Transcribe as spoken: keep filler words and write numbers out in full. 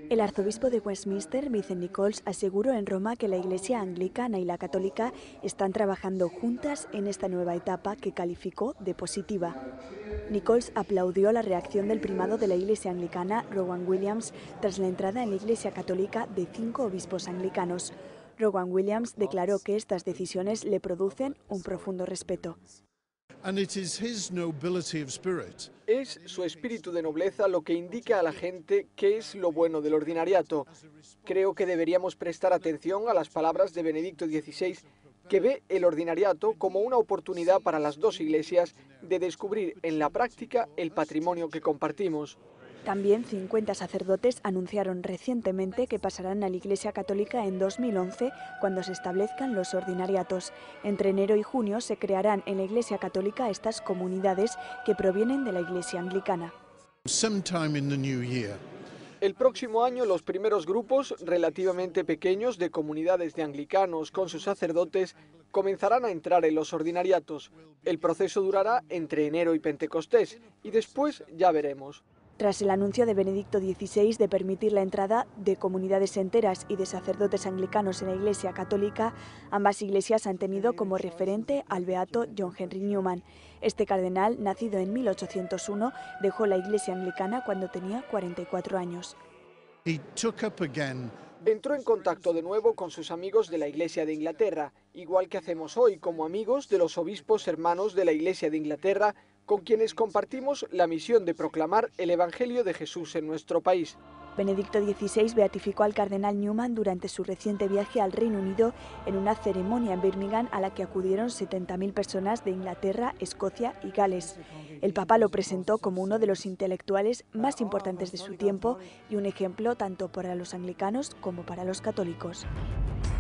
El arzobispo de Westminster, Vincent Nichols, aseguró en Roma que la Iglesia anglicana y la católica están trabajando juntas en esta nueva etapa que calificó de positiva. Nichols aplaudió la reacción del primado de la Iglesia anglicana, Rowan Williams, tras la entrada en la Iglesia católica de cinco obispos anglicanos. Rowan Williams declaró que estas decisiones le producen un profundo respeto. Es su espíritu de nobleza lo que indica a la gente qué es lo bueno del ordinariato. Creo que deberíamos prestar atención a las palabras de Benedicto dieciséis, que ve el ordinariato como una oportunidad para las dos iglesias de descubrir en la práctica el patrimonio que compartimos. También cincuenta sacerdotes anunciaron recientemente que pasarán a la Iglesia Católica en dos mil once, cuando se establezcan los ordinariatos. Entre enero y junio se crearán en la Iglesia Católica estas comunidades que provienen de la Iglesia Anglicana. El próximo año los primeros grupos relativamente pequeños de comunidades de anglicanos con sus sacerdotes comenzarán a entrar en los ordinariatos. El proceso durará entre enero y Pentecostés y después ya veremos. Tras el anuncio de Benedicto dieciséis de permitir la entrada de comunidades enteras y de sacerdotes anglicanos en la Iglesia Católica, ambas iglesias han tenido como referente al beato John Henry Newman. Este cardenal, nacido en mil ochocientos uno, dejó la Iglesia anglicana cuando tenía cuarenta y cuatro años. Entró en contacto de nuevo con sus amigos de la Iglesia de Inglaterra, igual que hacemos hoy como amigos de los obispos hermanos de la Iglesia de Inglaterra, con quienes compartimos la misión de proclamar el Evangelio de Jesús en nuestro país. Benedicto dieciséis beatificó al cardenal Newman durante su reciente viaje al Reino Unido en una ceremonia en Birmingham a la que acudieron setenta mil personas de Inglaterra, Escocia y Gales. El Papa lo presentó como uno de los intelectuales más importantes de su tiempo y un ejemplo tanto para los anglicanos como para los católicos.